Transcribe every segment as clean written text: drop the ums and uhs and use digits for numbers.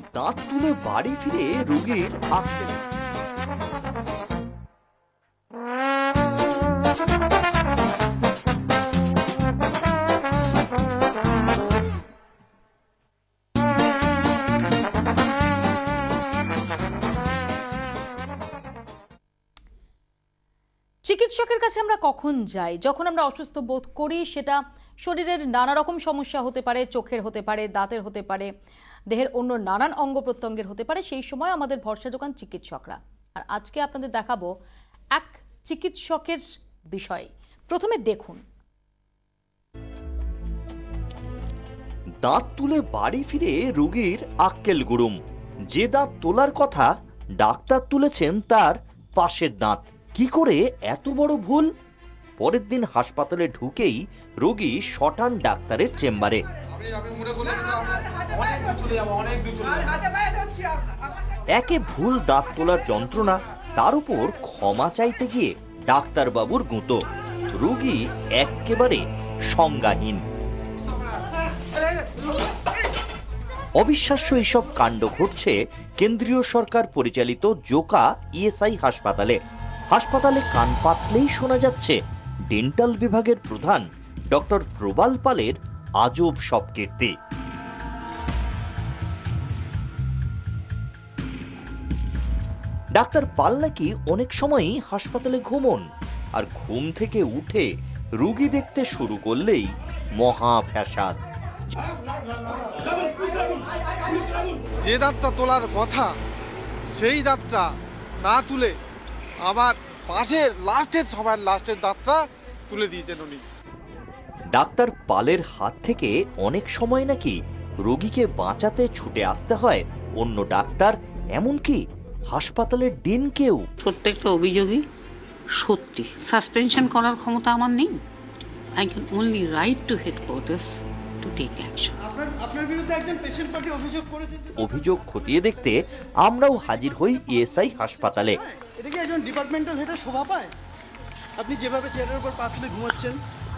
দাঁত তুলে বাড়ি ফিরে রোগীর আক্কেল। চিকিৎসকের কাছে আমরা কখন যাই? যখন আমরা অসুস্থ বোধ করি। সেটা শরীরের নানা রকম সমস্যা হতে পারে, চোখের হতে পারে, দাঁতের হতে পারে, দেহের অন্য নানান অঙ্গ প্রত্যঙ্গের হতে পারে। সেই সময় আমাদের ভরসা যোগান চিকিৎসকরা। আর আজকে আপনাদের দেখাবো এক চিকিৎসকের বিষয়। প্রথমে দেখুন। দাঁত তুলে বাড়ি ফিরে রোগীর আক্কেল গুড়ুম। যে দাঁত তোলার কথা ডাক্তার তুলেছেন তার পাশের দাঁত। কি করে এত বড় ভুল? পরের দিন হাসপাতালে ঢুকেই রোগী শটান ডাক্তারের চেম্বারে। একে ভুল দাঁত তোলার যন্ত্রণা, তার উপর ক্ষমা চাইতে গিয়ে ডাক্তারবাবুর গুঁতো। রোগী একেবারে সংজ্ঞাহীন। অবিশ্বাস্য এইসব কাণ্ড ঘটছে কেন্দ্রীয় সরকার পরিচালিত জোকা ইএসআই হাসপাতালে। হাসপাতালে কান পাতলেই শোনা যাচ্ছে ডেন্টাল বিভাগের প্রধান ডক্টর প্রবাল পালের আজব সব কীর্তি। ডাক্তার পাল নাকি অনেক সময়ই হাসপাতালে ঘুমন, আর ঘুম থেকে উঠে রোগী দেখতে শুরু করলেই মহা ফ্যাসাদ। যে দাঁতটা তোলার কথা সেই দাঁতটা না তুলে আবার পাশের সবার লাস্টের দাঁতটা তুলে দিয়েছেন উনি। ডাক্তার পালের হাত থেকে অনেক সময় নাকি রোগীকে বাঁচাতে ছুটে আসতে হয় অন্য ডাক্তার, এমনকি হাসপাতালের ডিনকেও। প্রত্যেকটা অভিযোগই সত্যি। সাসপেনশন করার ক্ষমতা আমার নেই। I can only write to headquarters to take action. আপনার বিরুদ্ধে একজন পেশেন্ট পার্টি অভিযোগ করেছে। অভিযোগ খতিয়ে দেখতে আমরাও হাজির হই ইএসআই হাসপাতালে। এটা কি একজন ডিপার্টমেন্টাল হেডের শোভা পায়? আপনি যেভাবে চেয়ারের উপর পা তুলে ঘুমাচ্ছেন।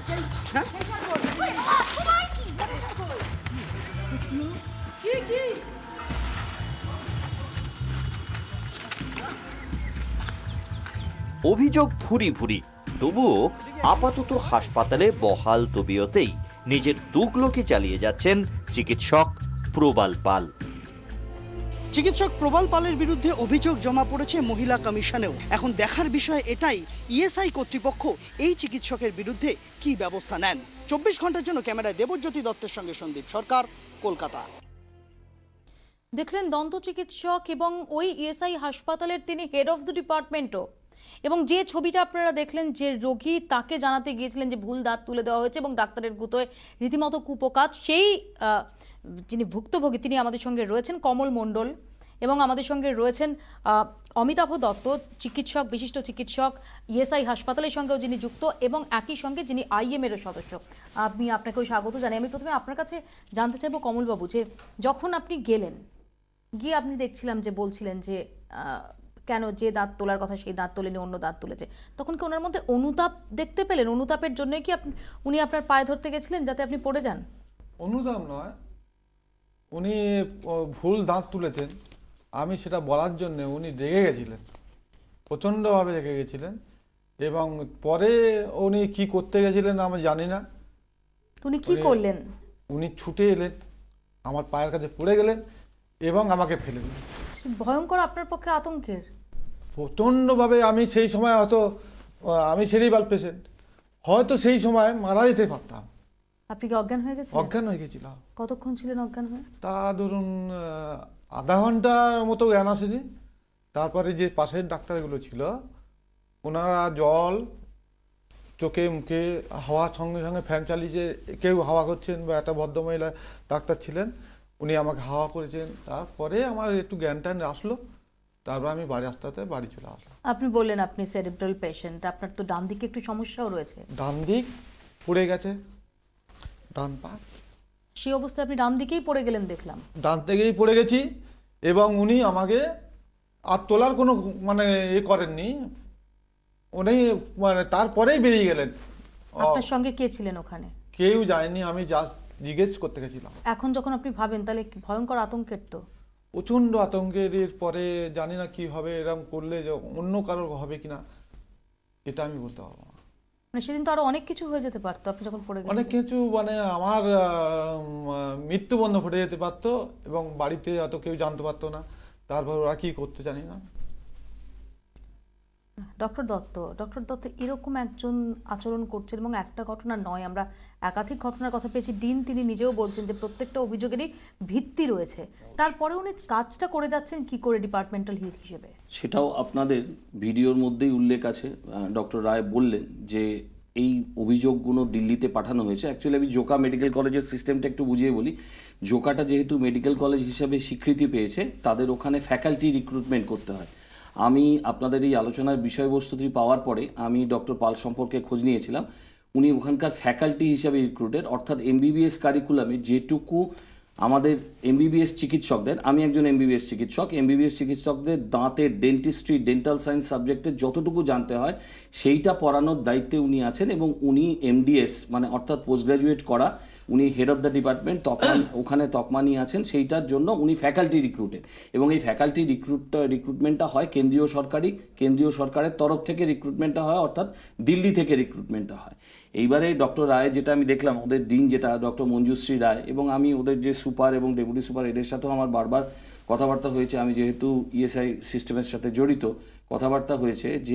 অভিযোগ ভুরি ভুরি, তবুও আপাতত হাসপাতালে বহাল তবিয়তেই নিজের তুগলকি চালিয়ে যাচ্ছেন চিকিৎসক প্রবাল পাল। চিকিৎসক প্রবাল পালের বিরুদ্ধে অভিযোগ জমা পড়েছে মহিলা কমিশনেও। এখন দেখার বিষয় এটাই, ইএসআই কর্তৃপক্ষ এই চিকিৎসকের বিরুদ্ধে কি ব্যবস্থা নেন। 24 ঘন্টার জন্য ক্যামেরায় দেবজ্যোতি দত্তের সঙ্গে সন্দীপ সরকার, কলকাতা। দেখলেন দন্ত চিকিৎসক এবং ওই ইএসআই হাসপাতালের তিনি হেড অফ দ্য ডিপার্টমেন্টও। এবং যে ছবিটা আপনারা দেখলেন, যে রোগী তাকে জানাতে গিয়েছিলেন যে ভুল দাঁত তুলে দেওয়া হয়েছে এবং ডাক্তারের গুঁতোয় রীতিমতো কুপকাত, সেই যিনি ভুক্তভোগী তিনি আমাদের সঙ্গে রয়েছেন কমল মণ্ডল, এবং আমাদের সঙ্গে রয়েছেন অমিতাভ দত্ত, চিকিৎসক, বিশিষ্ট চিকিৎসক, ইএসআই হাসপাতালের সঙ্গেও যিনি যুক্ত এবং একই সঙ্গে যিনি আইএমেরও সদস্য। আমি আপনাকেও স্বাগত জানাই। আমি প্রথমে আপনার কাছে জানতে চাইবো কমলবাবু, যে যখন আপনি গেলেন, গিয়ে আপনি দেখছিলাম যে বলছিলেন যে কেন যে দাঁত তোলার কথা সেই দাঁত তোলেনি, অন্য দাঁত তুলেছে, তখন কি ওনার মধ্যে অনুতাপ দেখতে পেলেন? অনুতাপের জন্যই কি উনি আপনার পায়ে ধরতে গেছিলেন যাতে আপনি পড়ে যান? অনুতাপ নয়, উনি ভুল দাঁত তুলেছেন আমি সেটা বলার জন্য উনি রেগে গেছিলেন, প্রচণ্ডভাবে রেগে গেছিলেন। এবং পরে উনি কি করতে গেছিলেন আমি জানি না। উনি কি করলেন? উনি ছুটে এলেন, আমার পায়ের কাছে পড়ে গেলেন এবং আমাকে ফেলে দিলেন। ভয়ঙ্কর আপনার পক্ষে আতঙ্কের। প্রচণ্ডভাবে। আমি সেই সময় হয়তো, আমি সেরিব্রাল পেশেন্ট, হয়তো সেই সময় মারা যেতে পারতাম। আপনি কি অজ্ঞান হয়ে গেছেন? অজ্ঞান হয়ে গেছিলাম। কতক্ষণ ছিলেন অজ্ঞান হয়ে? তা ধরুন আধা ঘন্টার মতো জ্ঞান আসেনি। তারপরে যে পাশের ডাক্তারগুলো ছিল ওনারা জল চোখে মুখে, হাওয়ার সঙ্গে সঙ্গে ফ্যান চালিয়েছে, কেউ হাওয়া করছেন, বা একটা ভদ্রমহিলা ডাক্তার ছিলেন উনি আমাকে হাওয়া করেছেন। তারপরে আমার একটু জ্ঞান ট্যান আসলো, তারপর আমি বাড়ি আসতে আসতে বাড়ি চলে আসলাম। আপনি বললেন আপনি সেরিব্রাল পেশেন্ট, আপনার তো ডান দিকে একটু সমস্যাও রয়েছে। ডান দিক পড়ে গেছে, ডান পা। সেই অবস্থায় আপনি ডান দিকেই পড়ে গেলেন দেখলাম। ডান দিকেই পড়ে গেছি এবং উনি আমাকে আর তোলার কোনো মানে করেননি, উনি মানে তারপরেই বেরিয়ে গেলেন। আপনার সঙ্গে কে ছিলেন ওখানে? কেউ যায়নি, আমি জাস্ট জিজ্ঞেস করতে গেছিলাম। এখন যখন আপনি ভাবেন তাহলে ভয়ঙ্কর আতঙ্কের তো। প্রচণ্ড আতঙ্কের। এর পরে জানি না কি হবে, এরকম করলে যে অন্য কারোর হবে কিনা এটা আমি বলতে পারবো না। মানে সেদিন তো আরো অনেক কিছু হয়ে যেতে পারতো, আপনি যখন পড়ে গেছেন। অনেক কিছু, মানে আমার মৃত্যুবন্ধ ঘটে যেতে পারতো এবং বাড়িতে অত কেউ জানতে পারতো না। তারপর ওরা কি করতে জানি না। ডক্টর দত্ত এরকম একজন আচরণ করছেন এবং একটা ঘটনা নয়, আমরা একাধিক ঘটনার কথা পেয়েছি। ডিন তিনি নিজেও বলছেন যে প্রত্যেকটা অভিযোগেরই ভিত্তি রয়েছে, তারপরে উনি কাজটা করে যাচ্ছেন কি করে ডিপার্টমেন্টাল হেড হিসেবে? সেটাও আপনাদের ভিডিওর মধ্যেই উল্লেখ আছে। ডক্টর রায় বললেন যে এই অভিযোগগুলো দিল্লিতে পাঠানো হয়েছে। অ্যাকচুয়ালি আমি জোকা মেডিকেল কলেজের সিস্টেমটা একটু বুঝিয়ে বলি। জোকাটা যেহেতু মেডিকেল কলেজ হিসাবে স্বীকৃতি পেয়েছে, তাদের ওখানে ফ্যাকাল্টি রিক্রুটমেন্ট করতে হয়। আমি আপনাদের এই আলোচনার বিষয়বস্তুটি পাওয়ার পরে আমি ডক্টর পাল সম্পর্কে খোঁজ নিয়েছিলাম। উনি ওখানকার ফ্যাকাল্টি হিসাবে রিক্রুটেড, অর্থাৎ এমবিবিএস কারিকুলামে যেটুকু আমাদের এমবিবিএস চিকিৎসকদের, আমি একজন এমবিবিএস চিকিৎসক, এমবিবিএস চিকিৎসকদের দাঁতের ডেন্টিস্ট্রি, ডেন্টাল সায়েন্স সাবজেক্টে যতটুকু জানতে হয় সেইটা পড়ানোর দায়িত্বে উনি আছেন। এবং উনি এমডিএস মানে অর্থাৎ পোস্ট গ্র্যাজুয়েট করা, উনি হেড অফ দ্য ডিপার্টমেন্ট ওখানে তকমা নিয়ে আছেন। সেইটার জন্য উনি ফ্যাকাল্টি রিক্রুটেড এবং এই ফ্যাকাল্টি রিক্রুটমেন্টটা হয় কেন্দ্রীয় সরকারের তরফ থেকে রিক্রুটমেন্টটা হয়, অর্থাৎ দিল্লি থেকে রিক্রুটমেন্টটা হয়। এইবারে ডক্টর রায় যেটা আমি দেখলাম, ওদের ডিন যেটা ডক্টর মঞ্জুশ্রী রায়, এবং আমি ওদের যে সুপার এবং ডেপুটি সুপার এদের সাথেও আমার বারবার কথাবার্তা হয়েছে। আমি যেহেতু ইএসআই সিস্টেমের সাথে জড়িত, কথাবার্তা হয়েছে যে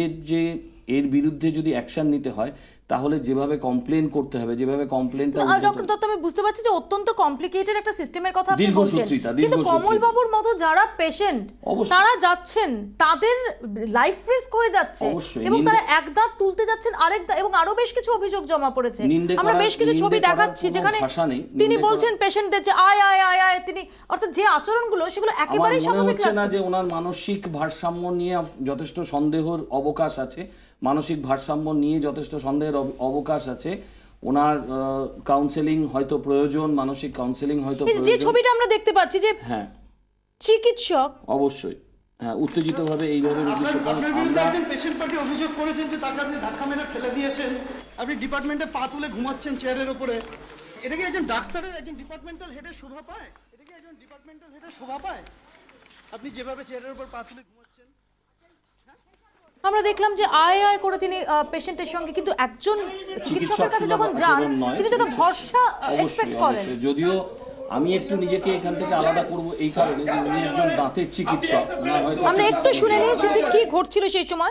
এর বিরুদ্ধে যদি অ্যাকশন নিতে হয় তাহলে যেভাবে কমপ্লেন করতে হবে, যেভাবে কমপ্লেনটা। ডক্টর দত্ত আমি বুঝতে পারছি যে অত্যন্ত কমপ্লিকেটেড একটা সিস্টেমের কথা আপনি বলছেন, কিন্তু কমল বাবুর মতো যারা পেশেন্ট তারা যাচ্ছেন, তাদের লাইফ রিস্ক হয়ে যাচ্ছে এবং তারা এক দাঁত তুলতে যাচ্ছেন আরেক দাঁত, এবং আরো বেশ কিছু অভিযোগ জমা পড়েছে। আমরা বেশ কিছু ছবি দেখাচ্ছি যেখানে তিনি বলছেন পেশেন্টদের যে আয় আয় আয় আয়, তিনি অর্থাৎ যে আচরণগুলো সেগুলো একেবারেই স্বাভাবিক লাগছে না। যে ওনার মানসিক ভারসাম্য নিয়ে যথেষ্ট সন্দেহের অবকাশ আছে, মানসিক ভারসাম্য নিয়ে যথেষ্ট সন্দেহের অবকাশ আছে। ওনার কাউন্সেলিং হয়তো প্রয়োজন, মানসিক কাউন্সেলিং হয়তো প্রয়োজন। যে ছবিটা আমরা দেখতে পাচ্ছি যে হ্যাঁ চিকিৎসক অবশ্যই হ্যাঁ উত্তেজিতভাবে এইভাবে রোগী আমরা পেশেন্ট পার্টি অভিযোগ করেছেন যে তাকে আপনি ধাক্কা মেরে ফেলে দিয়েছেন, আপনি ডিপার্টমেন্টে পা তুলে ঘুমাচ্ছেন চেয়ারের উপরে। এটা কি একজন ডাক্তারের, একজন ডিপার্টমেন্টাল হেডের শোভা পায়? এটা কি একজন ডিপার্টমেন্টাল হেডের শোভা পায় আপনি যেভাবে চেয়ারের উপর পা তুলে ঘুমাচ্ছেন? আমরা দেখলাম যে আয় আয় করে তিনি পেশেন্টের সঙ্গে, কিন্তু একজন চিকিৎসকের কাছে যখন যান তিনি তো একটা ভরসা এক্সপেক্ট করেন। যদিও আমি একটু নিজেকে এখান থেকে আলাদা করব এই কারণে যে উনি একজন দাঁতের চিকিৎসক। আমরা একটু শুনে নিই যে ঠিক কি ঘটছিল সেই সময়।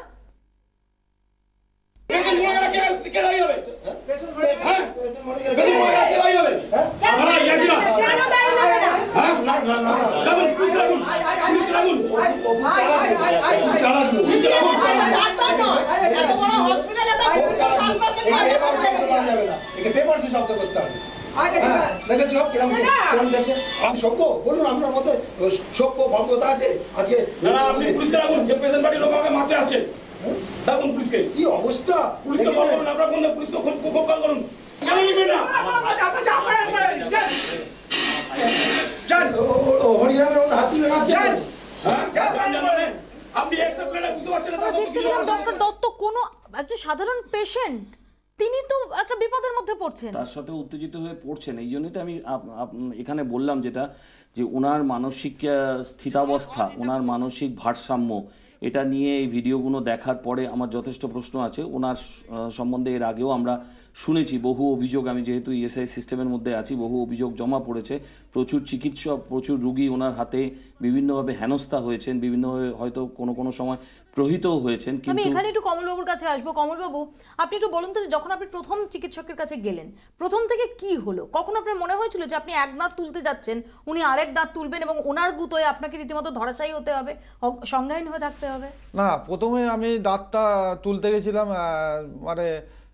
শব্দ বলুন, আপনার মতো সভ্য ভদ্রতা আছে আজকে। আপনি পুলিশকে রাখুন, যে পেশেন্ট পার্টির লোক আমাকে মারতে আসছে, ডাকুন পুলিশকে। কি অবস্থা, পুলিশকে কল করুন, আপনার কোন পুলিশকে খুব কল করুন। কেন নিবেন না? হরিনামের মতো হাত তুলে রাখছেন। আপনি অ্যাকসেপ্ট করে বুঝতে পারছেন না ডক্টর দত্ত কোনো একজন সাধারণ পেশেন্ট, তিনি তো একটা বিপদের মধ্যে পড়ছেন, তার সাথে উত্তেজিত হয়ে পড়ছেন। এই জন্যই তো আমি এখানে বললাম যেটা, যে ওনার মানসিক স্থিতাবস্থা, ওনার মানসিক ভারসাম্য, এটা নিয়ে এই ভিডিওগুলো দেখার পরে আমার যথেষ্ট প্রশ্ন আছে। ওনার সম্বন্ধে এর আগেও আমরা শুনেছি বহু অভিযোগ, আমি যেহেতু ইএসআই সিস্টেমের মধ্যে আছি, বহু অভিযোগ জমা পড়েছে। প্রচুর চিকিৎসক, প্রচুর রুগী ওনার হাতে বিভিন্নভাবে হেনস্থা হয়েছেন, বিভিন্নভাবে হয়তো কোনো সময় প্রহিতও হয়েছেন। আমি এখানে একটু কমলবাবুর কাছে আসবো। কমলবাবু, আপনি একটু বলুন তো, যখন আপনি প্রথম চিকিৎসকের কাছে গেলেন, প্রথম থেকে কি হলো? কখন আপনার মনে হয়েছিল যে আপনি এক দাঁত তুলতে যাচ্ছেন, উনি আরেক দাঁত তুলবেন এবং ওনার গুতোয় আপনাকে রীতিমতো ধরাশায়ী হতে হবে, সংজ্ঞাহীন হয়ে থাকতে হবে? না, প্রথমে আমি দাঁতটা তুলতে গেছিলাম, মানে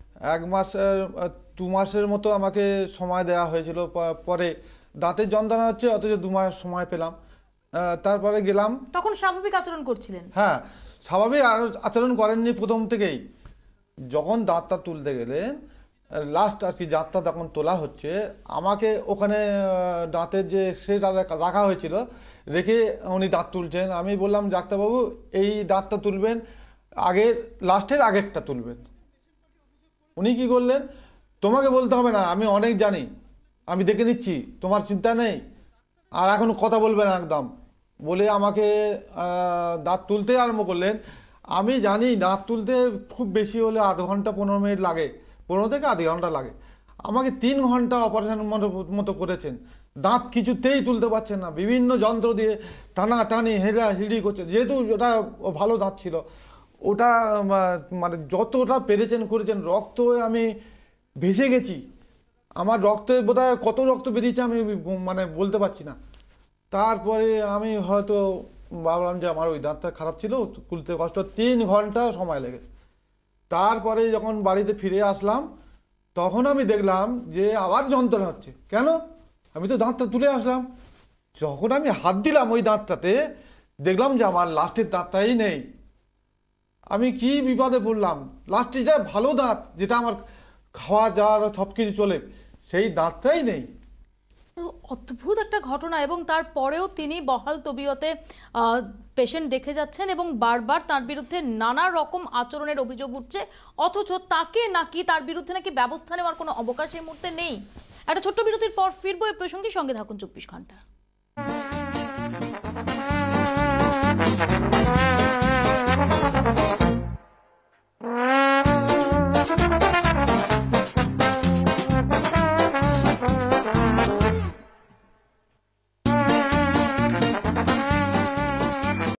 2 মাসের মতো আমাকে সময় দেওয়া হয়েছিল। পরে দাঁতের যন্ত্রণা হচ্ছে, অথচ 2 মাস সময় পেলাম। তারপরে গেলাম। তখন স্বাভাবিক আচরণ করছিলেন? হ্যাঁ, স্বাভাবিক আচরণ করেননি প্রথম থেকেই। যখন দাঁতটা তুলতে গেলেন, লাস্ট আর কি দাঁতটা যখন তোলা হচ্ছে, আমাকে ওখানে দাঁতের যে এক্সরেটা রাখা হয়েছিল রেখে উনি দাঁত তুলছেন। আমি বললাম, ডাক্তারবাবু এই দাঁতটা তুলবেন, লাস্টের আগেরটা তুলবেন। উনি কি করলেন, তোমাকে বলতে হবে না, আমি অনেক জানি, আমি দেখে নিচ্ছি, তোমার চিন্তা নেই। আর এখন কথা বলবেন একদম বলে আমাকে দাঁত তুলতে আরম্ভ করলেন। আমি জানি দাঁত তুলতে খুব বেশি হলে আধ ঘন্টা 15 মিনিট লাগে, 15 থেকে আধ ঘন্টা লাগে। আমাকে 3 ঘন্টা অপারেশন মতো করেছেন, দাঁত কিছুতেই তুলতে পারছেন না, বিভিন্ন যন্ত্র দিয়ে টানাটানি হিড়ি করছেন। যেহেতু ওটা ভালো দাঁত ছিল, ওটা মানে যতটা পেরেছেন করেছেন। রক্ত আমি ভেসে গেছি, আমার রক্তে বোধহয় কত রক্ত বেরিয়েছে আমি মানে বলতে পারছি না। তারপরে আমি হয়তো ভাবলাম যে আমার ওই দাঁতটা খারাপ ছিল, তুলতে কষ্ট, 3 ঘন্টা সময় লেগেছে। তারপরে যখন বাড়িতে ফিরে আসলাম তখন আমি দেখলাম যে আবার যন্ত্রণা হচ্ছে। কেন? আমি তো দাঁতটা তুলে আসলাম। যখন আমি হাত দিলাম ওই দাঁতটাতে, দেখলাম যে আমার লাস্টের দাঁতটাই নেই। আমি কি বিপদে পড়লাম। লাস্টে যা ভালো দাঁত, যেটা আমার খাওয়া যাওয়ার সব কিছু চলে, সেই দাঁতটাই নেই। অদ্ভুত একটা ঘটনা। এবং তারপরেও তিনি বহাল তবিয়তে পেশেন্ট দেখে যাচ্ছেন এবং বারবার তার বিরুদ্ধে নানা রকম আচরণের অভিযোগ উঠছে, অথচ তাকে নাকি তার বিরুদ্ধে নাকি ব্যবস্থা নেওয়ার কোনো অবকাশ এই মুহূর্তে নেই। একটা ছোট্ট বিরতির পর ফিরবো এই প্রসঙ্গে, সঙ্গে থাকুন 24 ঘন্টা।